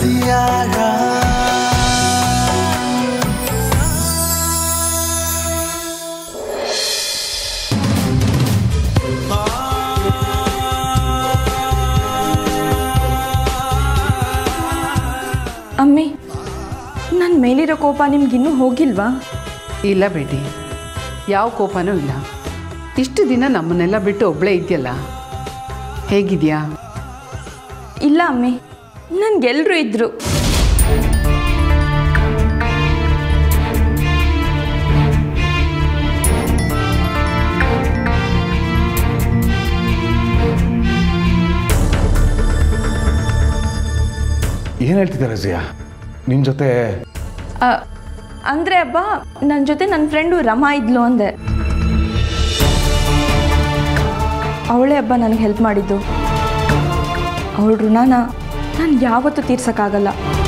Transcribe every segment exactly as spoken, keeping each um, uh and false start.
ರಸಿಯಾರ ಅಮ್ಮಿ, ನನ್ನ ಮೇಲಿರೋ ಕೋಪ ನಿಮ್ಗಿನ್ನೂ ಹೋಗಿಲ್ವಾ? ಇಲ್ಲ ಬೇಟಿ, ಯಾವ ಕೋಪನೂ ಇಲ್ಲ. ಇಷ್ಟು ದಿನ ನಮ್ಮನ್ನೆಲ್ಲ ಬಿಟ್ಟು ಒಬ್ಬಳೇ ಇದೆಯಲ್ಲ, ಹೇಗಿದೆಯಾ? ಇಲ್ಲ ಅಮ್ಮಿ, ನನಗೆಲ್ಲರೂ ಇದ್ರು. ಏನು ಹೇಳ್ತಿದ್ದೆ ರಜಿಯಾ? ನಿನ್ನ ಜೊತೆ ಅಂದರೆ ಅಬ್ಬಾ, ನನ್ನ ಜೊತೆ ನನ್ನ ಫ್ರೆಂಡು ರಮಾ ಇದ್ಲು ಅಂದೆ. ಅವಳೇ ಹಬ್ಬ ನನಗೆ ಹೆಲ್ಪ್ ಮಾಡಿದ್ದು. ಅವಳ ಋಣನ ನಾನು ಯಾವತ್ತೂ ತೀರ್ಸೋಕ್ಕಾಗಲ್ಲ.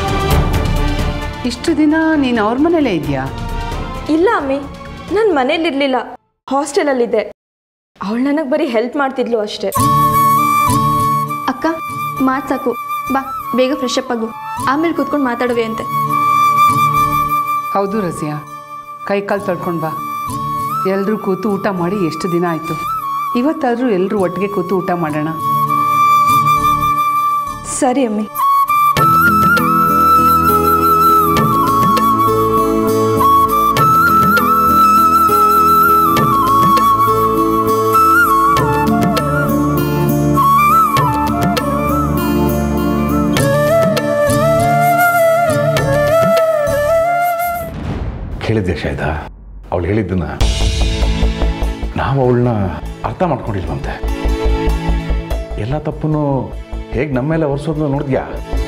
ಇಷ್ಟು ದಿನ ನೀನು ಅವ್ರ ಮನೇಲೇ ಇದೆಯಾ? ಇಲ್ಲ ಅಮ್ಮಿ, ನನ್ನ ಮನೇಲಿರಲಿಲ್ಲ, ಹಾಸ್ಟೆಲಲ್ಲಿದ್ದೆ. ಅವಳು ನನಗೆ ಬರೀ ಹೆಲ್ಪ್ ಮಾಡ್ತಿದ್ಲು ಅಷ್ಟೇ. ಅಕ್ಕ, ಮಾತು ಸಾಕು, ಬಾ ಬೇಗ ಫ್ರೆಶ್ ಅಪ್ ಆಗು, ಆಮೇಲೆ ಕೂತ್ಕೊಂಡು ಮಾತಾಡುವೆ ಅಂತೆ. ಹೌದು ರಜಿಯಾ, ಕೈ ಕಾಲು ತೊಳ್ಕೊಂಡು ಬಾ. ಎಲ್ಲರೂ ಕೂತು ಊಟ ಮಾಡಿ ಎಷ್ಟು ದಿನ ಆಯಿತು. ಇವತ್ತಾದರೂ ಎಲ್ಲರೂ ಒಟ್ಟಿಗೆ ಕೂತು ಊಟ ಮಾಡೋಣ. ಸರಿ ಅಮ್ಮಿ. ಕೇಳಿದ್ದೆ ಶಾಯ್ದಾ, ಅವಳು ಹೇಳಿದ್ದನ್ನ ನಾವು ಅವಳನ್ನ ಅರ್ಥ ಮಾಡ್ಕೊಂಡಿಲ್ವಂತೆ. ಎಲ್ಲ ತಪ್ಪನ್ನು ಹೇಗೆ ನಮ್ಮ ಮೇಲೆ ಒರೆಸೋದನ್ನ ನೋಡಿದ್ಯಾ?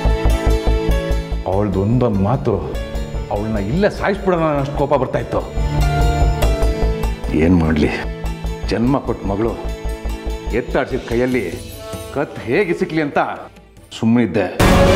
ಅವಳದು ಒಂದೊಂದು ಮಾತು ಅವಳನ್ನ ಇಲ್ಲೇ ಸಾಯಿಸ್ಬಿಡೋಣ ಅಷ್ಟು ಕೋಪ ಬರ್ತಾಯಿತ್ತು. ಏನು ಮಾಡಲಿ, ಜನ್ಮ ಕೊಟ್ಟ ಮಗಳು ಎತ್ತಾಡ್ಸಿದ ಕೈಯಲ್ಲಿ ಕತ್ ಹೇಗೆ ಸಿಕ್ಕಲಿ ಅಂತ ಸುಮ್ಮನಿದ್ದೆ.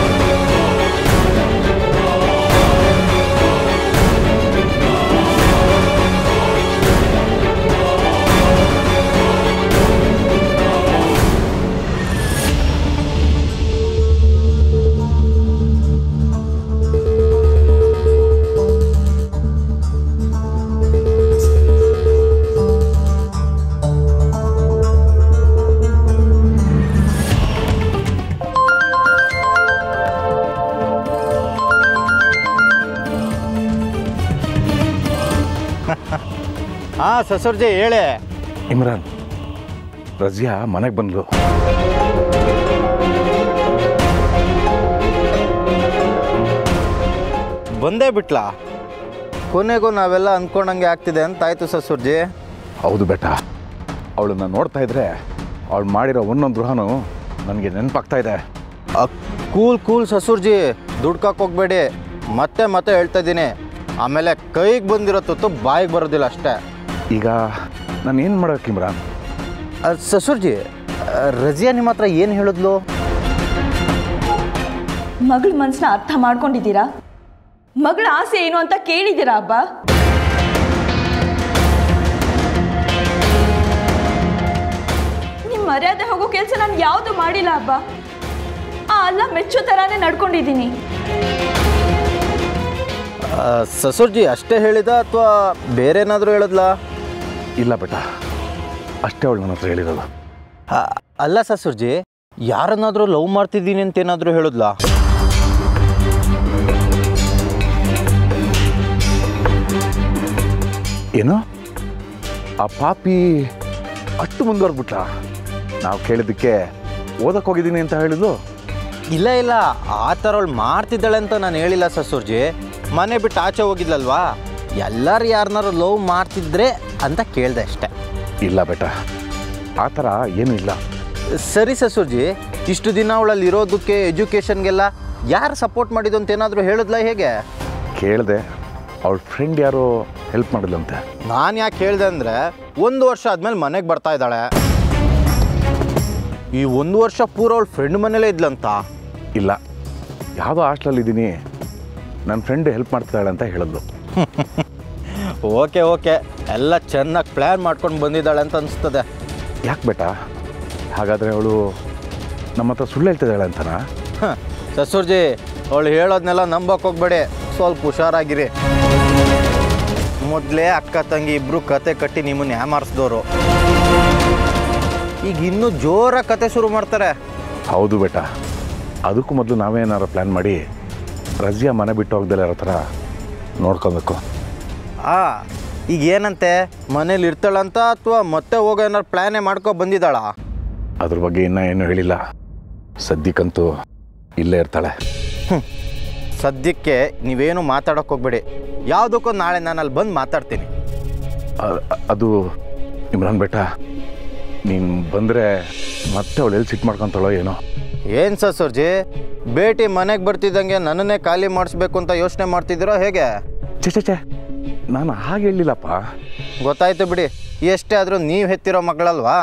ಹಾಂ ಸಸರ್ಜಿ ಹೇಳೆ. ಇಮ್ರಾನ್, ರಜಿಯಾ ಮನೆಗೆ ಬಂದ್ಲು. ಬಂದೇ ಬಿಟ್ಲಾ? ಕೊನೆಗೂ ನಾವೆಲ್ಲ ಅಂದ್ಕೊಂಡಂಗೆ ಆಗ್ತಿದೆ ಅಂತ ಆಯ್ತು ಸಸರ್ಜಿ. ಹೌದು ಬೇಟ, ಅವಳನ್ನ ನೋಡ್ತಾ ಇದ್ರೆ ಅವಳು ಮಾಡಿರೋ ಒಂದೊಂದು ದ್ರೋಹನೂ ನನಗೆ ನೆನಪಾಗ್ತಾ ಇದೆ. ಕೂಲ್ ಕೂಲ್ ಸಸೂರ್ಜಿ, ದುಡ್ಕಕ್ಕೆ ಹೋಗ್ಬೇಡಿ. ಮತ್ತೆ ಮತ್ತೆ ಹೇಳ್ತಾ ಇದ್ದೀನಿ, ಆಮೇಲೆ ಕೈಗೆ ಬಂದಿರೋ ತುತ್ತು ಬಾಯಿಗೆ ಬರೋದಿಲ್ಲ ಅಷ್ಟೇ. ಈಗ ನಾನು ಏನು ಮಾಡೋಕೆ ಇಮ್ರಾನ್? ಸಸೂರ್ಜಿ, ರಜಿಯಾ ನಿಮ್ಮ ಹತ್ರ ಏನು ಹೇಳಿದ್ಲು? ಮಗಳ ಮನಸ್ಸನ್ನ ಅರ್ಥ ಮಾಡ್ಕೊಂಡಿದ್ದೀರಾ? ಮಗಳ ಆಸೆ ಏನು ಅಂತ ಕೇಳಿದ್ದೀರಾ ಅಬ್ಬ? ನಿಮ್ಮ ಮರ್ಯಾದೆ ಹೋಗೋ ಕೆಲಸ ನಾನು ಯಾವುದು ಮಾಡಿಲ್ಲ ಅಬ್ಬ. ಆ ಅಲ್ಲ ಮೆಚ್ಚೋ ಥರಾನೇ ನಡ್ಕೊಂಡಿದ್ದೀನಿ. ಸಸೂರ್ಜಿ ಅಷ್ಟೇ ಹೇಳಿದ ಅಥವಾ ಬೇರೆ ಏನಾದರೂ ಹೇಳಿದ್ಲಾ? ಇಲ್ಲ ಬೇಟ, ಅಷ್ಟೇ ಅವಳು ನನ್ನ ಹತ್ರ ಹೇಳಿರೋದು. ಅಲ್ಲ ಸಸೂರ್ಜಿ, ಯಾರನ್ನಾದರೂ ಲವ್ ಮಾಡ್ತಿದ್ದೀನಿ ಅಂತ ಏನಾದರೂ ಹೇಳಿದ್ಲಾ? ಏನು ಆ ಪಾಪಿ ಅಷ್ಟು ಮುಂದುವರೆದ್ಬಿಟ್ಟ? ನಾವು ಕೇಳಿದ್ದಕ್ಕೆ ಓದಕ್ಕೆ ಹೋಗಿದ್ದೀನಿ ಅಂತ ಹೇಳಿದ್ಲು. ಇಲ್ಲ ಇಲ್ಲ, ಆ ಥರ ಅವಳು ಮಾಡ್ತಿದ್ದಾಳೆ ಅಂತ ನಾನು ಹೇಳಿಲ್ಲ ಸಸೂರ್ಜಿ. ಮನೆ ಬಿಟ್ಟು ಆಚೆ ಹೋಗಿದ್ಲಲ್ವಾ, ಎಲ್ಲರೂ ಯಾರನ್ನಾರು ಲವ್ ಮಾಡ್ತಿದ್ರೆ ಅಂತ ಕೇಳಿದೆ ಅಷ್ಟೆ. ಇಲ್ಲ ಬೇಟ, ಆ ಥರ ಏನೂ ಇಲ್ಲ. ಸರಿ ಸಸೂರ್ಜಿ, ಇಷ್ಟು ದಿನ ಅವಳಲ್ಲಿ ಇರೋದಕ್ಕೆ ಎಜುಕೇಷನ್ಗೆಲ್ಲ ಯಾರು ಸಪೋರ್ಟ್ ಮಾಡಿದ್ದು ಅಂತ ಏನಾದರೂ ಹೇಳಿದ್ಲ ಹೇಗೆ? ಕೇಳಿದೆ, ಅವಳ ಫ್ರೆಂಡ್ ಯಾರೋ ಹೆಲ್ಪ್ ಮಾಡಿದ್ಲಂತೆ. ನಾನು ಯಾಕೆ ಹೇಳಿದೆ ಅಂದರೆ, ಒಂದು ವರ್ಷ ಆದಮೇಲೆ ಮನೆಗೆ ಬರ್ತಾ ಇದ್ದಾಳೆ. ಈ ಒಂದು ವರ್ಷ ಪೂರ ಅವಳ ಫ್ರೆಂಡ್ ಮನೇಲೇ ಇದ್ಲಂತ. ಇಲ್ಲ, ಯಾವುದೋ ಹಾಸ್ಟೆಲಲ್ಲಿದ್ದೀನಿ, ನನ್ನ ಫ್ರೆಂಡ್ ಹೆಲ್ಪ್ ಮಾಡ್ತಿದ್ದಾಳೆ ಅಂತ ಹೇಳಿದ್ಲು. ಓಕೆ ಓಕೆ, ಎಲ್ಲ ಚೆನ್ನಾಗಿ ಪ್ಲ್ಯಾನ್ ಮಾಡ್ಕೊಂಡು ಬಂದಿದ್ದಾಳೆ ಅಂತ ಅನಿಸ್ತದೆ. ಯಾಕೆ ಬೇಟ, ಹಾಗಾದರೆ ಅವಳು ನಮ್ಮ ಹತ್ರ ಸುಳ್ಳು ಹೇಳ್ತಿದ್ದಾಳೆ ಅಂತನಾ? ಸಸೂರ್ಜಿ, ಅವಳು ಹೇಳೋದನ್ನೆಲ್ಲ ನಂಬಕ್ಕೆ ಹೋಗ್ಬೇಡಿ, ಸ್ವಲ್ಪ ಹುಷಾರಾಗಿರಿ. ಮೊದಲೇ ಅಕ್ಕ ತಂಗಿ ಇಬ್ಬರು ಕತೆ ಕಟ್ಟಿ ನಿಮ್ಮನ್ನು ಯಾಮಾರಿಸಿದವರು, ಈಗ ಇನ್ನೂ ಜೋರಾಗಿ ಕತೆ ಶುರು ಮಾಡ್ತಾರೆ. ಹೌದು ಬೇಟ, ಅದಕ್ಕೂ ಮೊದಲು ನಾವೇನಾರು ಪ್ಲ್ಯಾನ್ ಮಾಡಿ ರಜಿಯಾ ಮನೆ ಬಿಟ್ಟು ಹೋಗ್ದಲ್ಲ ಇರೋ ಥರ ನೋಡ್ಕೊಬೇಕು. ಆ ಈಗ ಏನಂತೆ, ಮನೇಲಿ ಇರ್ತಾಳಂತ ಅಥವಾ ಮತ್ತೆ ಹೋಗೋ ಏನಾರು ಪ್ಲ್ಯಾನೇ ಮಾಡ್ಕೊ ಬಂದಿದ್ದಾಳ? ಅದ್ರ ಬಗ್ಗೆ ಇನ್ನೂ ಏನೂ ಹೇಳಿಲ್ಲ. ಸದ್ಯಕ್ಕಂತೂ ಇಲ್ಲೇ ಇರ್ತಾಳೆ. ಸದ್ಯಕ್ಕೆ ನೀವೇನು ಮಾತಾಡೋಕೆ ಹೋಗ್ಬೇಡಿ, ಯಾವುದಕ್ಕೂ ನಾಳೆ ನಾನು ಅಲ್ಲಿ ಬಂದು ಮಾತಾಡ್ತೀನಿ. ಅದು ಇಮ್ರಾನ್ ಬೇಟ, ನೀನು ಬಂದರೆ ಮತ್ತೆ ಅವಳು ಎಲ್ಲಿ ಸಿಟ್ಟು ಮಾಡ್ಕೊತಾಳೋ ಏನೋ. ಏನು ಸಸೂರ್ಜಿ, ಭೇಟಿ ಮನೆಗೆ ಬರ್ತಿದ್ದಂಗೆ ನನ್ನನ್ನೇ ಖಾಲಿ ಮಾಡಿಸ್ಬೇಕು ಅಂತ ಯೋಚನೆ ಮಾಡ್ತಿದ್ದೀರೋ ಹೇಗೆ? ಚೆ ಚೆ ಚೆ ನಾನು ಹಾಗೆ ಹೇಳಿಲ್ಲಪ್ಪ. ಗೊತ್ತಾಯ್ತು ಬಿಡಿ, ಎಷ್ಟೇ ಆದರೂ ನೀವು ಹೆತ್ತಿರೋ ಮಗಳಲ್ವಾ,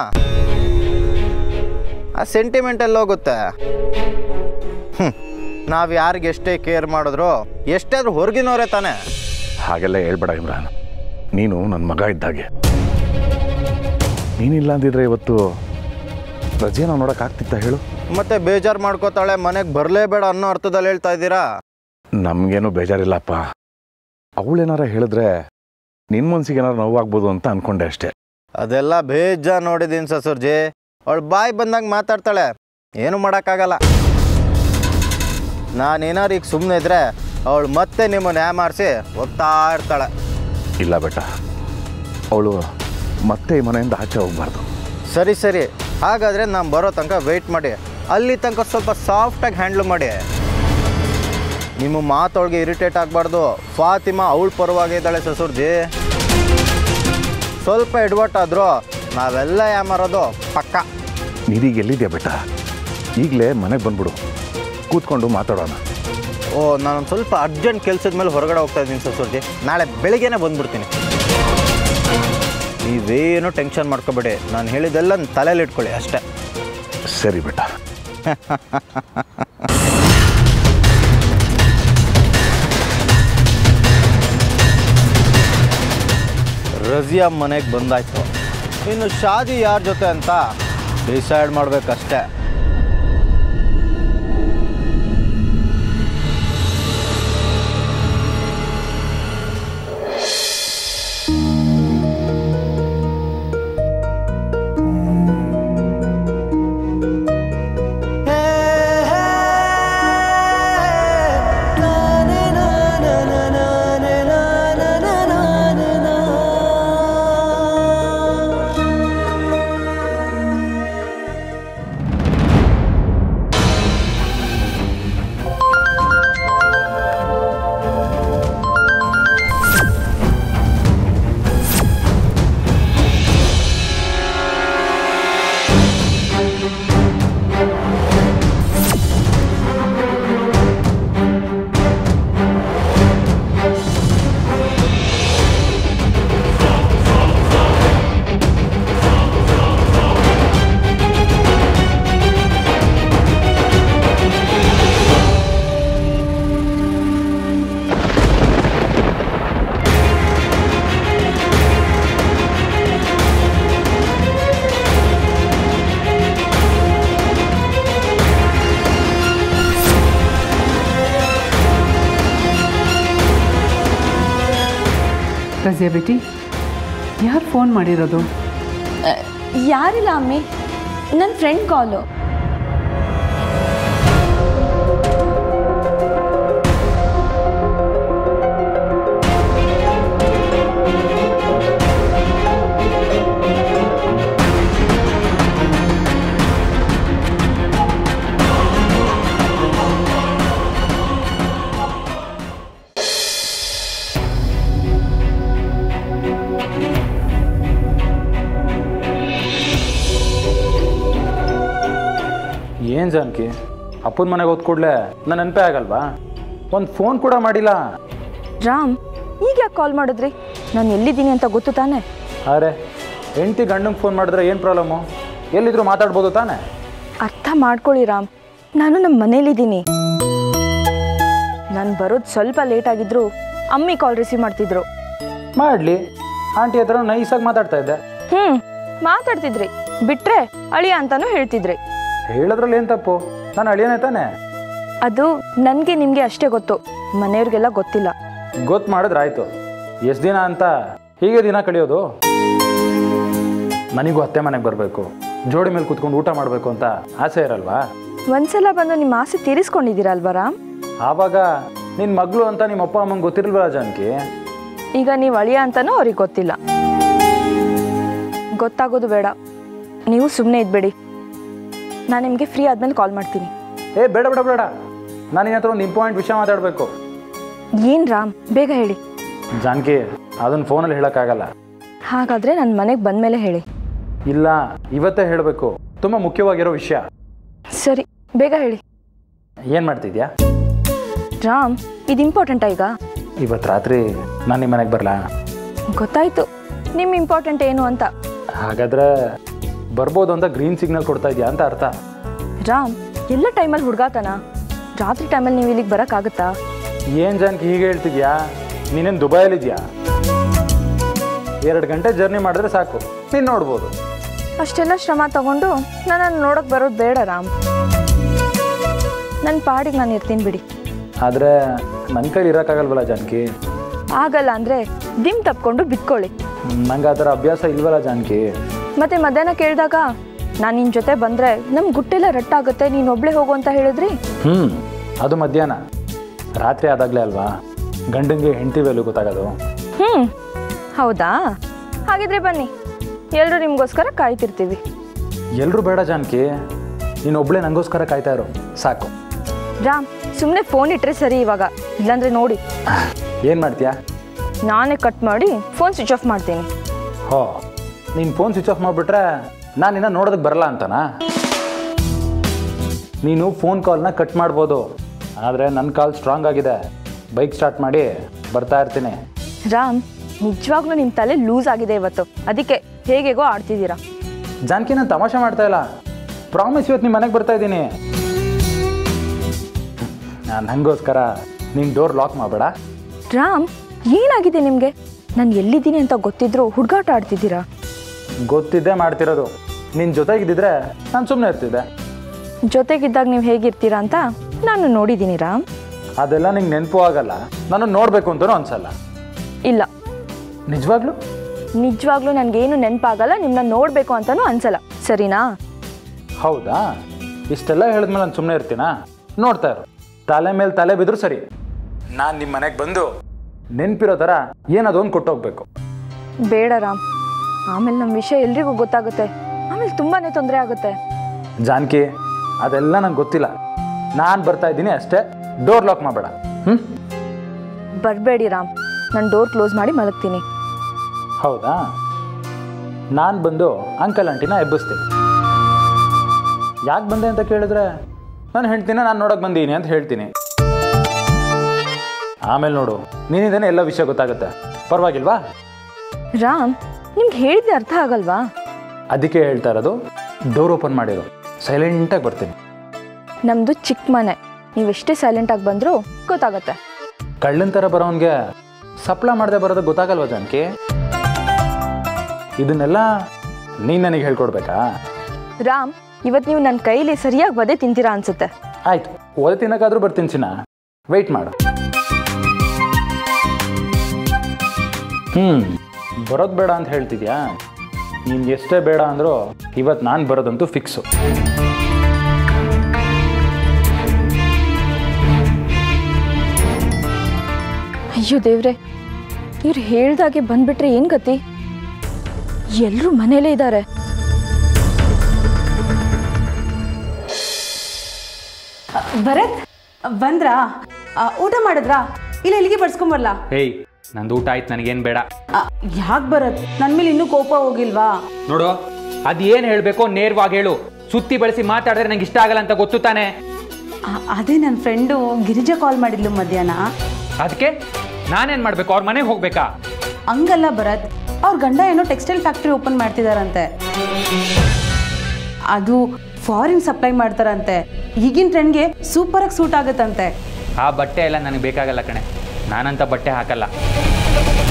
ಆ ಸೆಂಟಿಮೆಂಟ್ ಎಲ್ಲ ಹೋಗುತ್ತೆ. ಹ್ಞೂ ನಾವು ಯಾರಿಗೆ ಎಷ್ಟೇ ಕೇರ್ ಮಾಡಿದ್ರು ಎಷ್ಟೇ ಆದರೂ ಹೊರಗಿನವರೇ ತಾನೆ. ಹಾಗೆಲ್ಲ ಹೇಳ್ಬೇಡ ಇಮ್ರಾನ್, ನೀನು ನನ್ನ ಮಗ ಇದ್ದಾಗೆ. ನೀನಿಲ್ಲ ಅಂದಿದ್ರೆ ಇವತ್ತು ರಜೆ ನಾವು ನೋಡೋಕ್ಕಾಗ್ತಿತ್ತ ಹೇಳು? ಮತ್ತೆ ಬೇಜಾರು ಮಾಡ್ಕೋತಾಳೆ, ಮನೆಗೆ ಬರಲೇಬೇಡ ಅನ್ನೋ ಅರ್ಥದಲ್ಲಿ ಹೇಳ್ತಾ ಇದ್ದೀರಾ? ನಮಗೇನು ಬೇಜಾರಿಲ್ಲಪ್ಪ. ಅವಳೇನಾರ ಹೇಳಿದ್ರೆ ನಿನ್ನ ಮನ್ಸಿಗೆ ಏನಾರು ನೋವಾಗ್ಬೋದು ಅಂತ ಅಂದ್ಕೊಂಡೆ ಅಷ್ಟೇ. ಅದೆಲ್ಲ ಬೇಜಾರು ನೋಡಿದ್ದೀನಿ ಸಸೂರ್ಜಿ. ಅವಳು ಬಾಯಿ ಬಂದಾಗ ಮಾತಾಡ್ತಾಳೆ, ಏನು ಮಾಡೋಕ್ಕಾಗಲ್ಲ. ನಾನೇನಾರು ಈಗ ಸುಮ್ಮನೆ ಇದ್ರೆ ಅವಳು ಮತ್ತೆ ನಿಮ್ಮನ್ನು ಯಾಮಾರಿಸಿ ಹೋಗ್ತಾ ಇರ್ತಾಳೆ. ಇಲ್ಲ ಬೇಟ, ಅವಳು ಮತ್ತೆ ಈ ಮನೆಯಿಂದ ಆಚೆ ಹೋಗ್ಬಾರ್ದು. ಸರಿ ಸರಿ, ಹಾಗಾದರೆ ನಾನು ಬರೋ ತನಕ ವೆಯ್ಟ್ ಮಾಡಿ. ಅಲ್ಲಿ ತನಕ ಸ್ವಲ್ಪ ಸಾಫ್ಟಾಗಿ ಹ್ಯಾಂಡ್ಲ್ ಮಾಡಿ. ನಿಮ್ಮ ಮಾತೊಳಗೆ ಇರಿಟೇಟ್ ಆಗಬಾರ್ದು. ಫಾತಿಮಾ ಅವಳ ಪರವಾಗಿದ್ದಾಳೆ ಸಸೂರ್ಜಿ. ಸ್ವಲ್ಪ ಎಡವಟ್ಟಾದರೂ ನಾವೆಲ್ಲ ಯಾಮಾರೋದು ಪಕ್ಕ. ನೀವೀಗ ಎಲ್ಲಿದೆಯಾ ಬೇಟ? ಈಗಲೇ ಮನೆಗೆ ಬಂದ್ಬಿಡು, ಕೂತ್ಕೊಂಡು ಮಾತಾಡೋಣ. ಓ, ನಾನೊಂದು ಸ್ವಲ್ಪ ಅರ್ಜೆಂಟ್ ಕೆಲಸದ ಮೇಲೆ ಹೊರಗಡೆ ಹೋಗ್ತಾ ಇದ್ದೀನಿ ಸಸೂರ್ಜಿ. ನಾಳೆ ಬೆಳಿಗ್ಗೆನೇ ಬಂದ್ಬಿಡ್ತೀನಿ. ನೀವೇನು ಟೆನ್ಷನ್ ಮಾಡ್ಕೋಬೇಡಿ, ನಾನು ಹೇಳಿದ್ದೆಲ್ಲ ತಲೆಯಲ್ಲಿ ಇಟ್ಕೊಳ್ಳಿ ಅಷ್ಟೇ. ಸರಿ ಬೇಟ. ರಜಿಯಾ ಮನೆಗೆ ಬಂದಾಯ್ತು, ಇನ್ನು ಶಾದಿ ಯಾರ ಜೊತೆ ಅಂತ ಡಿಸೈಡ್ ಮಾಡಬೇಕಷ್ಟೇ. ರಜಿಯಾ ಬೇಟಿ, ಯಾರು ಫೋನ್ ಮಾಡಿರೋದು? ಯಾರಿಲ್ಲ ಅಮ್ಮಿ, ನನ್ನ ಫ್ರೆಂಡ್ ಕಾಲು. ಏನು ಜಾನಕಿ, ಅಪ್ಪನ ಮನೆಗೆ ಹೋದ ಕೂಡಲೇ ನಾನು ನೆನಪೇ ಆಗಲ್ವಾ? ಒಂದು ಫೋನ್ ಕೂಡ ಮಾಡಿಲ್ಲ. ರಾಮ್, ಈಗ ಯಾಕೆ ಕಾಲ್ ಮಾಡಿದ್ರಿ? ನಾನು ಎಲ್ಲಿದ್ದೀನಿ ಅಂತ ಗೊತ್ತು ತಾನೆ? ಅರೆ, ಹೆಂಡತಿ ಗಂಡಂಗೆ ಫೋನ್ ಮಾಡಿದ್ರೆ ಏನು ಪ್ರಾಬ್ಲಮ್ಮು? ಎಲ್ಲಿದ್ರು ಮಾತಾಡ್ಬೋದು ತಾನೆ? ಅರ್ಥ ಮಾಡ್ಕೊಳ್ಳಿ ರಾಮ್, ನಾನು ನಮ್ಮ ಮನೇಲಿದ್ದೀನಿ. ನಾನು ಬರೋದು ಸ್ವಲ್ಪ ಲೇಟ್ ಆಗಿದ್ರು ಅಮ್ಮಿ ಕಾಲ್ ರಿಸೀವ್ ಮಾಡ್ತಿದ್ರು. ಮಾಡಲಿ, ಆಂಟಿ ಹತ್ರ ನೈಸಾಗಿ ಮಾತಾಡ್ತಾ ಇದ್ದೆ. ಹ್ಞೂ ಮಾತಾಡ್ತಿದ್ರಿ, ಬಿಟ್ರೆ ಅಳಿಯ ಅಂತಾನೂ ಹೇಳ್ತಿದ್ರಿ. ಹೇಳೋದ್ರಲ್ಲಿ ಏನು ತಪ್ಪು? ನಾನು ಅಳಿಯನೇ ತಾನೆ. ಅದು ನನಗೆ ನಿಮಗೆ ಅಷ್ಟೇ ಗೊತ್ತು, ಮನೆಯವ್ರಿಗೆಲ್ಲ ಗೊತ್ತಿಲ್ಲ. ಗೊತ್ತು ಮಾಡಿದ್ರೆ ಆಯಿತು. ಎಷ್ಟು ದಿನ ಅಂತ ಹೀಗೆ ದಿನ ಕಳಿಯೋದು? ನನಗೂ ಅತ್ತೆ ಮನೆಗೆ ಬರಬೇಕು, ಜೋಡಿ ಮೇಲೆ ಕೂತ್ಕೊಂಡು ಊಟ ಮಾಡಬೇಕು ಅಂತ ಆಸೆ ಇರಲ್ವಾ? ಒಂದ್ಸಲ ಬಂದು ನಿಮ್ಮ ಆಸೆ ತೀರಿಸ್ಕೊಂಡಿದ್ದೀರಲ್ವ ರಾಮ್? ಆವಾಗ ನಿನ್ನ ಮಗಳು ಅಂತ ನಿಮ್ಮ ಅಪ್ಪ ಅಮ್ಮಂಗೆ ಗೊತ್ತಿರಲ್ವಲ್ಲ ಜಾನಕಿ? ಈಗ ನೀವು ಅಳಿಯ ಅಂತನೂ ಅವ್ರಿಗೆ ಗೊತ್ತಿಲ್ಲ. ಗೊತ್ತಾಗೋದು ಬೇಡ, ನೀವು ಸುಮ್ಮನೆ ಇದ್ಬೇಡಿ. ನಾನು ನಿಮಗೆ ಫ್ರೀ ಆದ್ಮೇಲೆ ಕಾಲ್ ಮಾಡ್ತೀನಿ. ಏ ಬೇಡ ಬೇಡ ಬೇಡ, ನಾನು ನಿನ್ನ ಹತ್ರ ಒಂದು ಇಂಪಾರ್ಟೆಂಟ್ ವಿಷಯ ಮಾತಾಡಬೇಕು. ಏನು ರಾಮ್, ಬೇಗ ಹೇಳಿ. ಜಾನಕಿ, ಅದನ್ನು ಫೋನಲ್ಲಿ ಹೇಳೋಕ್ಕಾಗಲ್ಲ. ಹಾಗಾದರೆ ನನ್ನ ಮನೆಗೆ ಬಂದಮೇಲೆ ಹೇಳಿ. ಇಲ್ಲ, ಇವತ್ತೇ ಹೇಳಬೇಕು, ತುಂಬ ಮುಖ್ಯವಾಗಿರೋ ವಿಷಯ. ಸರಿ, ಬೇಗ ಹೇಳಿ. ಏನು ಮಾಡ್ತಿದ್ಯಾ? ರಾಮ್, ಇದು ಇಂಪಾರ್ಟೆಂಟಾ ಈಗ? ಇವತ್ತು ರಾತ್ರಿ ನಾನು ನಿಮ್ಮ ಮನೆಗೆ ಬರಲಾ? ಗೊತ್ತಾಯ್ತು ನಿಮ್ಮ ಇಂಪಾರ್ಟೆಂಟ್ ಏನು ಅಂತ. ಹಾಗಾದರೆ ಬರ್ಬೋದು ಅಂತ ಗ್ರೀನ್ ಸಿಗ್ನಲ್ ಕೊಡ್ತಾ ಇದೆಯಾ ಅಂತ ಅರ್ಥ. ರಾಮ್, ಎಲ್ಲ ಟೈಮಲ್ಲಿ ಹುಡುಗಾತನ? ರಾತ್ರಿ ಟೈಮಲ್ಲಿ ನೀವು ಇಲ್ಲಿಗೆ ಬರೋಕ್ಕಾಗುತ್ತಾ? ಏನು ಜಾನಕಿ ಹೀಗೆ ಹೇಳ್ತಿದ್ಯಾ? ನೀನೇನು ದುಬೈಯಲ್ಲಿದ್ಯಾ? ಎರಡು ಗಂಟೆ ಜರ್ನಿ ಮಾಡಿದ್ರೆ ಸಾಕು, ನೀನು ನೋಡ್ಬೋದು. ಅಷ್ಟೆಲ್ಲ ಶ್ರಮ ತಗೊಂಡು ನನ್ನನ್ನು ನೋಡೋಕೆ ಬರೋದು ಬೇಡ ರಾಮ್. ನನ್ನ ಪಾಡಿಗೆ ನಾನು ಇರ್ತೀನಿ ಬಿಡಿ. ಆದರೆ ನನ್ನ ಕೈಲಿ ಇರೋಕ್ಕಾಗಲ್ವಲ್ಲ ಜಾನಕಿ? ಆಗಲ್ಲ ಅಂದರೆ ದಿಮ್ ತಪ್ಕೊಂಡು ಬಿತ್ಕೊಳ್ಳಿ. ನಂಗೆ ಆ ಥರ ಅಭ್ಯಾಸ ಇಲ್ವಲ್ಲ ಜಾನಕಿ. ಮತ್ತೆ ಮಧ್ಯಾಹ್ನ ಕೇಳಿದಾಗ ನಾನು ನಿನ್ನ ಜೊತೆ ಬಂದರೆ ನಮ್ಮ ಗುಟ್ಟೆಲ್ಲ ರಟ್ಟಾಗುತ್ತೆ, ನೀನು ಒಬ್ಬಳೇ ಹೋಗು ಅಂತ ಹೇಳಿದ್ರಿ. ಹ್ಞೂ, ಅದು ಮಧ್ಯಾಹ್ನ. ರಾತ್ರಿ ಆದಾಗಲೇ ಅಲ್ವಾ ಗಂಡನಿಗೆ ಹೆಂಡತಿ ವೇಲು ಗೊತ್ತಾಗೋದು. ಹ್ಞೂ ಹೌದಾ? ಹಾಗಿದ್ರೆ ಬನ್ನಿ, ಎಲ್ಲರೂ ನಿಮಗೋಸ್ಕರ ಕಾಯ್ತಿರ್ತೀವಿ. ಎಲ್ಲರೂ ಬೇಡ ಜಾನಕಿ, ನೀನು ಒಬ್ಬಳೇ ನನಗೋಸ್ಕರ ಕಾಯ್ತಾ ಇರೋ ಸಾಕು. ರಾಮ್, ಸುಮ್ಮನೆ ಫೋನ್ ಇಟ್ಟರೆ ಸರಿ ಇವಾಗ, ಇಲ್ಲಾಂದರೆ ನೋಡಿ. ಏನು ಮಾಡ್ತೀಯಾ? ನಾನೇ ಕಟ್ ಮಾಡಿ ಫೋನ್ ಸ್ವಿಚ್ ಆಫ್ ಮಾಡ್ತೀನಿ. ಹೋ, ನೀನು ಫೋನ್ ಸ್ವಿಚ್ ಆಫ್ ಮಾಡಿಬಿಟ್ರೆ ನಾನು ನಿನ್ನ ನೋಡೋದಕ್ಕೆ ಬರಲ್ಲ ಅಂತನಾ? ನೀನು ಫೋನ್ ಕಾಲ್ನ ಕಟ್ ಮಾಡ್ಬೋದು, ಆದರೆ ನನ್ನ ಕಾಲ್ ಸ್ಟ್ರಾಂಗ್ ಆಗಿದೆ. ಬೈಕ್ ಸ್ಟಾರ್ಟ್ ಮಾಡಿ ಬರ್ತಾ ಇರ್ತೀನಿ. ರಾಮ್, ನಿಜವಾಗ್ಲೂ ನಿಮ್ಮ ತಲೆ ಲೂಸ್ ಆಗಿದೆ ಇವತ್ತು, ಅದಕ್ಕೆ ಹೇಗೇಗೋ ಆಡ್ತಿದ್ದೀರಾ. ಜಾನಕಿ, ನಾನು ತಮಾಷೆ ಮಾಡ್ತಾ ಇಲ್ಲ. ಪ್ರಾಮಿಸ್, ಇವತ್ತು ನಿಮ್ಮ ಮನೆಗೆ ಬರ್ತಾ ಇದ್ದೀನಿ. ನಾನು ನನಗೋಸ್ಕರ ನೀನು ಡೋರ್ ಲಾಕ್ ಮಾಡಬೇಡ. ರಾಮ್, ಏನಾಗಿದೆ ನಿಮಗೆ? ನಾನು ಎಲ್ಲಿದ್ದೀನಿ ಅಂತ ಗೊತ್ತಿದ್ರು ಹುಡುಗಾಟ ಆಡ್ತಿದ್ದೀರಾ? ಗೊತ್ತಿದ್ದೇ ಮಾಡ್ತಿರೋದು. ನಿನ್ನ ಜೊತೆಗಿದ್ದಿದ್ರೆ ನಾನು ಸುಮ್ಮನೆ ಇರ್ತಿದ್ದೆ. ಜೊತೆಗಿದ್ದಾಗ ನೀವು ಹೇಗಿರ್ತೀರಾ ಅಂತ ನಾನು ನೋಡಿದ್ದೀನಿ ರಾಮ್. ಅದೆಲ್ಲ ನಿಂಗೆ ನೆನಪು ಆಗಲ್ಲ, ನಾನು ನೋಡಬೇಕು ಅಂತಲೂ ಅನ್ಸಲ್ಲ. ಇಲ್ಲ, ನಿಜವಾಗ್ಲೂ ನಿಜವಾಗ್ಲೂ ನನಗೇನು ನೆನಪಾಗಲ್ಲ, ನಿಮ್ಮನ್ನ ನೋಡಬೇಕು ಅಂತಲೂ ಅನ್ಸಲ್ಲ, ಸರಿನಾ? ಹೌದಾ? ಇಷ್ಟೆಲ್ಲ ಹೇಳಿದ್ಮೇಲೆ ನಾನು ಸುಮ್ಮನೆ ಇರ್ತೀನಾ? ನೋಡ್ತಾ ಇರು, ತಲೆ ಮೇಲೆ ತಲೆ ಬಿದ್ರು ಸರಿ. ನಾನು ನಿಮ್ಮ ಮನೆಗೆ ಬಂದು ನೆನಪಿರೋ ಥರ ಏನದೊಂದು ಕೊಟ್ಟೋಗ್ಬೇಕು. ಬೇಡ ರಾಮ್, ಆಮೇಲೆ ನಮ್ಮ ವಿಷಯ ಎಲ್ರಿಗೂ ಗೊತ್ತಾಗುತ್ತೆ, ಆಮೇಲೆ ತುಂಬಾ ತೊಂದರೆ ಆಗುತ್ತೆ. ಜಾನಕಿ, ಅದೆಲ್ಲ ನಂಗೆ ಗೊತ್ತಿಲ್ಲ. ನಾನು ಬರ್ತಾ ಇದ್ದೀನಿ ಅಷ್ಟೇ, ಡೋರ್ ಲಾಕ್ ಮಾಡಬೇಡ. ಹ್ಞೂ, ಬರಬೇಡಿ ರಾಮ್, ನಾನು ಡೋರ್ ಕ್ಲೋಸ್ ಮಾಡಿ ಮಲಗ್ತೀನಿ. ಹೌದಾ? ನಾನು ಬಂದು ಅಂಕಲ್ ಆಂಟಿನ ಎಬ್ಬಿಸ್ತೀನಿ. ಯಾಕೆ ಬಂದೆ ಅಂತ ಕೇಳಿದ್ರೆ ನಾನು ಹೇಳ್ತೀನಿ ನಾನು ನೋಡೋಕೆ ಬಂದೀನಿ ಅಂತ ಹೇಳ್ತೀನಿ. ಆಮೇಲೆ ನೋಡು, ನೀನಿದ್ದೇನೆ ಎಲ್ಲ ವಿಷಯ ಗೊತ್ತಾಗುತ್ತೆ. ಪರವಾಗಿಲ್ವಾ? ರಾಮ್, ನಿಮ್ಗೆ ಹೇಳಿದ್ದೆ ಅರ್ಥ ಆಗಲ್ವಾ? ಅದಕ್ಕೆ ಹೇಳ್ತಾ ಇರೋದು, ಡೋರ್ ಓಪನ್ ಮಾಡಿರು, ಸೈಲೆಂಟಾಗಿ ಬರ್ತೀನಿ. ನಮ್ಮದು ಚಿಕ್ಕ ಮನೆ, ನೀವೆಷ್ಟೇ ಸೈಲೆಂಟಾಗಿ ಬಂದರೂ ಗೊತ್ತಾಗತ್ತೆ. ಕಳ್ಳನ ಥರ ಬರೋನ್ಗೆ ಸಪ್ಲ ಮಾಡದೆ ಬರೋದು ಗೊತ್ತಾಗಲ್ವ ಜಾನಕಿ? ಇದನ್ನೆಲ್ಲ ನೀನು ನನಗೆ ಹೇಳ್ಕೊಡ್ಬೇಕಾ? ರಾಮ್, ಇವತ್ತು ನೀವು ನನ್ನ ಕೈಲಿ ಸರಿಯಾಗಿ ಒದೆ ತಿಂತೀರಾ ಅನ್ಸುತ್ತೆ. ಆಯ್ತು, ಒದೆ ತಿನ್ನೋಕ್ಕಾದ್ರೂ ಬರ್ತೀನಿ ಚಿನ್ನ, ವೆಯ್ಟ್ ಮಾಡು. ಹ್ಞೂ, ಬರೋದು ಬೇಡ ಅಂತ ಹೇಳ್ತಿದ್ಯಾ? ನಿನ್ಗೆ ಎಷ್ಟೇ ಬೇಡ ಅಂದರೂ ಇವತ್ತು ನಾನು ಬರೋದಂತೂ ಫಿಕ್ಸು. ಅಯ್ಯೋ ದೇವ್ರೆ, ಇವ್ರು ಹೇಳ್ದಾಗೆ ಬಂದ್ಬಿಟ್ರೆ ಏನು ಗತಿ? ಎಲ್ಲರೂ ಮನೇಲೇ ಇದ್ದಾರೆ. ಭರತ್ ಬಂದ್ರಾ? ಊಟ ಮಾಡಿದ್ರಾ? ಇಲ್ಲ ಇಲ್ಲಿಗೆ ಬಡ್ಸ್ಕೊಂಬರ್ಲಾ? ಏಯ್, ನಂದು ಊಟ ಆಯ್ತು, ನನಗೇನು ಬೇಡ. ಯಾಕೆ ಭರತ್, ನನ್ನ ಮೇಲೆ ಇನ್ನೂ ಕೋಪ ಹೋಗಿಲ್ವಾ? ನೋಡು, ಅದೇನು ಹೇಳಬೇಕೋ ನೇರವಾಗಿ ಹೇಳು. ಸುತ್ತಿ ಬಳಸಿ ಮಾತಾಡಿದ್ರೆ ನಂಗೆ ಇಷ್ಟ ಆಗಲ್ಲ ಅಂತ ಗೊತ್ತು ತಾನೆ. ಅದೇ ನನ್ನ ಫ್ರೆಂಡು ಗಿರಿಜಾ ಕಾಲ್ ಮಾಡಿದ್ಲು ಮಧ್ಯಾಹ್ನ. ಅದಕ್ಕೆ ನಾನೇನು ಮಾಡಬೇಕು? ಅವ್ರ ಮನೆಗೆ ಹೋಗ್ಬೇಕಾ? ಹಂಗಲ್ಲ ಭರತ್, ಅವ್ರ ಗಂಡ ಏನೋ ಟೆಕ್ಸ್ಟೈಲ್ ಫ್ಯಾಕ್ಟ್ರಿ ಓಪನ್ ಮಾಡ್ತಿದಾರಂತೆ. ಅದು ಫಾರಿನ್ ಸಪ್ಲೈ ಮಾಡ್ತಾರಂತೆ. ಈಗಿನ ಟ್ರೆಂಡ್ಗೆ ಸೂಪರಾಗಿ ಸೂಟ್ ಆಗುತ್ತಂತೆ. ಆ ಬಟ್ಟೆ ಎಲ್ಲ ನನಗೆ ಬೇಕಾಗಲ್ಲ ಕಣೆ, ನಾನಂತ ಬಟ್ಟೆ ಹಾಕಲ್ಲ.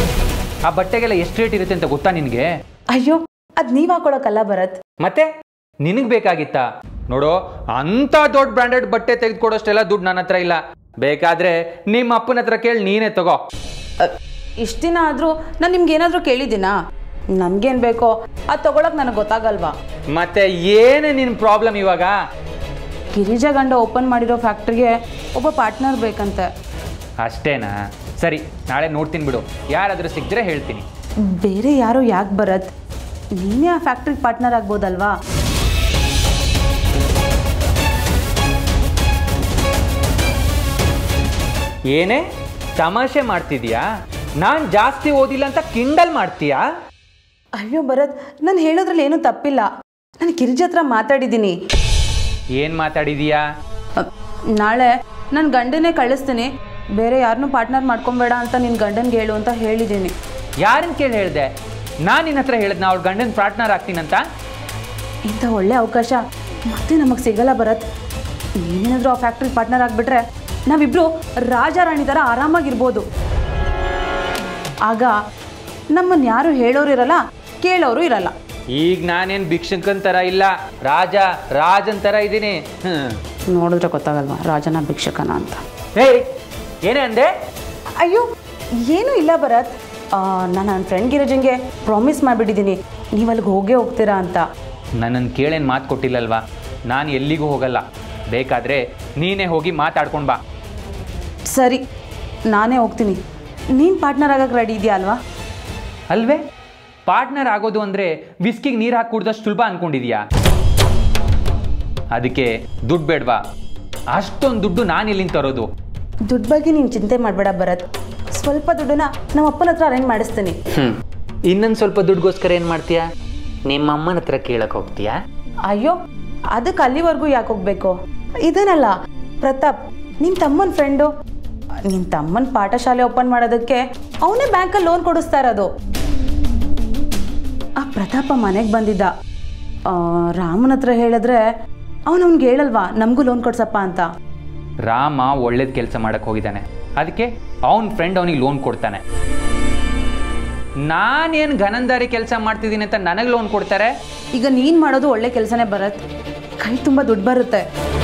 ಆ ಬಟ್ಟೆಗೆಲ್ಲ ಎಷ್ಟು ರೇಟ್ ಇರುತ್ತೆ ಅಂತ ಗೊತ್ತಾ ನಿನಗೆ? ಅಯ್ಯೋ, ಅದು ನೀವು ಹಾಕೊಳಕ್ಕಲ್ಲ ಭರತ್. ಮತ್ತೆ ನಿನಗೆ ಬೇಕಾಗಿತ್ತಾ? ನೋಡು, ಅಂಥ ದೊಡ್ಡ ಬ್ರ್ಯಾಂಡೆಡ್ ಬಟ್ಟೆ ತೆಗೆದುಕೊಡೋಷ್ಟೆಲ್ಲ ದುಡ್ಡು ನನ್ನ ಹತ್ರ ಇಲ್ಲ. ಬೇಕಾದ್ರೆ ನಿಮ್ಮ ಅಪ್ಪನ ಹತ್ರ ಕೇಳಿ ನೀನೇ ತಗೋ. ಇಷ್ಟು ದಿನ ಆದರೂ ನಾನು ನಿಮ್ಗೆ ಏನಾದರೂ ಕೇಳಿದ್ದೀನಾ? ನನಗೇನು ಬೇಕೋ ಅದು ತೊಗೊಳಕ್ಕೆ ನನಗೆ ಗೊತ್ತಾಗಲ್ವಾ? ಮತ್ತೆ ಏನೇ ನಿನ್ನ ಪ್ರಾಬ್ಲಮ್ ಇವಾಗ? ಗಿರಿಜಾ ಗಂಡ ಓಪನ್ ಮಾಡಿರೋ ಫ್ಯಾಕ್ಟ್ರಿಗೆ ಒಬ್ಬ ಪಾರ್ಟ್ನರ್ ಬೇಕಂತೆ. ಅಷ್ಟೇನಾ? ಸರಿ, ನಾಳೆ ನೋಡ್ತೀನಿ ಬಿಡು. ಯಾರಾದರೂ ಸಿಕ್ಕಿದ್ರೆ ಹೇಳ್ತೀನಿ. ಬೇರೆ ಯಾರೋ ಯಾಕೆ ಬರತ್? ನೀನೇ ಆ ಫ್ಯಾಕ್ಟ್ರಿಗೆ ಪಾರ್ಟ್ನರ್ ಆಗ್ಬೋದಲ್ವಾ? ಏನೇ ತಮಾಷೆ ಮಾಡ್ತಿದ್ಯಾ? ನಾನು ಜಾಸ್ತಿ ಓದಿಲ್ಲ ಅಂತ ಕಿಂಡಲ್ ಮಾಡ್ತೀಯಾ? ಅಯ್ಯೋ ಭರತ್, ನಾನು ಹೇಳೋದ್ರಲ್ಲಿ ಏನೂ ತಪ್ಪಿಲ್ಲ. ನಾನು ಗಿರಿಜಾ ಹತ್ರ ಮಾತಾಡಿದ್ದೀನಿ. ಏನು ಮಾತಾಡಿದೀಯಾ? ನಾಳೆ ನನ್ನ ಗಂಡನೇ ಕಳಿಸ್ತೀನಿ, ಬೇರೆ ಯಾರನ್ನೂ ಪಾರ್ಟ್ನರ್ ಮಾಡ್ಕೊಬೇಡ ಅಂತ ನಿನ್ನ ಗಂಡನಿಗೆ ಹೇಳು ಅಂತ ಹೇಳಿದ್ದೀನಿ. ಯಾರನ್ನ ಕೇಳಿ ಹೇಳಿದೆ? ನಾನು ನಿನ್ನ ಹತ್ರ ಹೇಳಿದ್ನ ಅವ್ಳ ಗಂಡನ ಪಾರ್ಟ್ನರ್ ಆಗ್ತೀನಂತ? ಇಂಥ ಒಳ್ಳೆ ಅವಕಾಶ ಮತ್ತೆ ನಮಗೆ ಸಿಗಲ್ಲ ಭರತ್. ನೀನೇನಾದರೂ ಆ ಫ್ಯಾಕ್ಟ್ರಿಗೆ ಪಾರ್ಟ್ನರ್ ಆಗಿಬಿಟ್ರೆ ನಾವಿಬ್ಬರು ರಾಜ ರಾಣಿ ಥರ ಆರಾಮಾಗಿರ್ಬೋದು. ಆಗ ನಮ್ಮನ್ನು ಯಾರು ಹೇಳೋರು ಇರಲ್ಲ, ಕೇಳೋರು ಇರಲ್ಲ. ಈಗ ನಾನೇನು ಭಿಕ್ಷಕನ್ ಥರ ಇಲ್ಲ, ರಾಜ ರಾಜನ್ ಥರ ಇದ್ದೀನಿ. ಹ್ಞೂ, ನೋಡಿದ್ರೆ ಗೊತ್ತಾಗಲ್ವಾ ರಾಜನ ಭಿಕ್ಷಕನ ಅಂತ? ಏಯ್, ಏನೇ ಅಂದೆ? ಅಯ್ಯೋ ಏನೂ ಇಲ್ಲ ಭರತ್. ನಾನು ನನ್ನ ಫ್ರೆಂಡ್ ಗಿರಿಜಂಗೆ ಪ್ರಾಮಿಸ್ ಮಾಡಿಬಿಟ್ಟಿದ್ದೀನಿ, ನೀವು ಅಲ್ಲಿಗೆ ಹೋಗೇ ಹೋಗ್ತೀರಾ ಅಂತ. ನನ್ನನ್ನು ಕೇಳೇನು ಮಾತು ಕೊಟ್ಟಿಲ್ಲಲ್ವಾ? ನಾನು ಎಲ್ಲಿಗೂ ಹೋಗಲ್ಲ. ಬೇಕಾದರೆ ನೀನೇ ಹೋಗಿ ಮಾತಾಡ್ಕೊಂಡು ಬಾ. ಸರಿ, ನಾನೇ ಹೋಗ್ತೀನಿ. ನೀನು ಪಾರ್ಟ್ನರ್ ಆಗಕ್ಕೆ ರೆಡಿ ಇದೆಯಾ ಅಲ್ವಾ? ಅಲ್ವೇ? ಪಾರ್ಟ್ನರ್ ಆಗೋದು ಅಂದರೆ ವಿಸ್ಕಿಗೆ ನೀರು ಹಾಕಿ ಕುಡ್ದಷ್ಟು ಸುಲಭ ಅಂದ್ಕೊಂಡಿದ್ಯಾ? ಅದಕ್ಕೆ ದುಡ್ಡು ಬೇಡವಾ? ಅಷ್ಟೊಂದು ದುಡ್ಡು ನಾನು ಎಲ್ಲಿಂದ ತರೋದು? ದುಡ್ಡು ಬಗ್ಗೆ ನೀನು ಚಿಂತೆ ಮಾಡಬೇಡ ಭರತ್. ಸ್ವಲ್ಪ ದುಡ್ಡನ್ನ ನಮ್ಮ ಅಪ್ಪನ ಹತ್ರ ಅರೇಂಜ್ ಮಾಡಿಸ್ತೀನಿ. ಹ್ಞೂ, ಇನ್ನೊಂದು ಸ್ವಲ್ಪ ದುಡ್ಡುಗೋಸ್ಕರ ಏನು ಮಾಡ್ತೀಯಾ? ನಿಮ್ಮ ಅಮ್ಮನ ಹತ್ರ ಕೇಳಕ್ಕೆ ಹೋಗ್ತೀಯಾ? ಅಯ್ಯೋ, ಅದಕ್ಕೆ ಅಲ್ಲಿವರೆಗೂ ಯಾಕೆ ಹೋಗ್ಬೇಕು? ಇದನ್ನಲ್ಲ ಪ್ರತಾಪ್, ನಿಮ್ಮ ತಮ್ಮನ ಫ್ರೆಂಡು. ನಿಮ್ಮ ತಮ್ಮನ ಪಾಠಶಾಲೆ ಓಪನ್ ಮಾಡೋದಕ್ಕೆ ಅವನೇ ಬ್ಯಾಂಕಲ್ಲಿ ಲೋನ್ ಕೊಡಿಸ್ತಾ ಇರೋದು. ಆ ಪ್ರತಾಪ ಮನೆಗೆ ಬಂದಿದ್ದ. ರಾಮನ ಹತ್ರ ಹೇಳಿದ್ರೆ ಅವನು ಅವ್ನಿಗೆ ಹೇಳಲ್ವಾ ನಮಗೂ ಲೋನ್ ಕೊಡ್ಸಪ್ಪ ಅಂತ? ರಾಮ ಒಳ್ಳೇದು ಕೆಲಸ ಮಾಡಕ್ಕೆ ಹೋಗಿದ್ದಾನೆ, ಅದಕ್ಕೆ ಅವನ ಫ್ರೆಂಡ್ ಅವನಿಗೆ ಲೋನ್ ಕೊಡ್ತಾನೆ. ನಾನೇನು ಗನಂದಾರಿ ಕೆಲಸ ಮಾಡ್ತಿದ್ದೀನಿ ಅಂತ ನನಗೆ ಲೋನ್ ಕೊಡ್ತಾರೆ? ಈಗ ನೀನು ಮಾಡೋದು ಒಳ್ಳೆ ಕೆಲಸನೇ ಬರತ್, ಕೈ ತುಂಬ ದುಡ್ಡು ಬರುತ್ತೆ.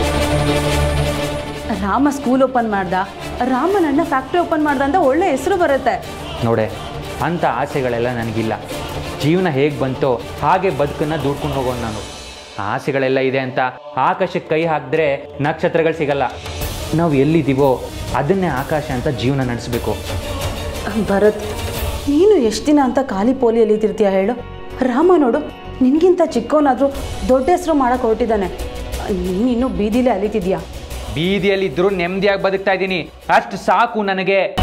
ರಾಮ ಸ್ಕೂಲ್ ಓಪನ್ ಮಾಡ್ದ, ರಾಮನ ಅಣ್ಣ ಫ್ಯಾಕ್ಟ್ರಿ ಓಪನ್ ಮಾಡ್ದ ಅಂತ ಒಳ್ಳೆ ಹೆಸರು ಬರುತ್ತೆ. ನೋಡೆ, ಅಂಥ ಆಸೆಗಳೆಲ್ಲ ನನಗಿಲ್ಲ. ಜೀವನ ಹೇಗೆ ಬಂತೋ ಹಾಗೆ ಬದುಕನ್ನು ದುಡ್ಕೊಂಡು ಹೋಗೋನು ನಾನು. ಆಸೆಗಳೆಲ್ಲ ಇದೆ ಅಂತ ಆಕಾಶಕ್ಕೆ ಕೈ ಹಾಕಿದ್ರೆ ನಕ್ಷತ್ರಗಳು ಸಿಗಲ್ಲ. ನಾವು ಎಲ್ಲಿದ್ದೀವೋ ಅದನ್ನೇ ಆಕಾಶ ಅಂತ ಜೀವನ ನಡೆಸಬೇಕು. ಭರತ್, ನೀನು ಎಷ್ಟು ದಿನ ಅಂತ ಖಾಲಿ ಪೋಲಿ ಎಲ್ಲಿತಿರ್ತೀಯ ಹೇಳು? ರಾಮ ನೋಡು, ನಿನಗಿಂತ ಚಿಕ್ಕವನಾದರೂ ದೊಡ್ಡ ಹೆಸರು ಮಾಡೋಕೆ ಹೊರಟಿದ್ದಾನೆ. ನೀನು ಇನ್ನೂ ಬೀದಿಲೇ ಅಲಿತಿದ್ಯಾ? ಬೀದಿಯಲ್ಲಿದ್ದರೂ ನೆಮ್ಮದಿಯಾಗಿ ಬದುಕ್ತಾ ಇದ್ದೀನಿ, ಅಷ್ಟು ಸಾಕು ನನಗೆ.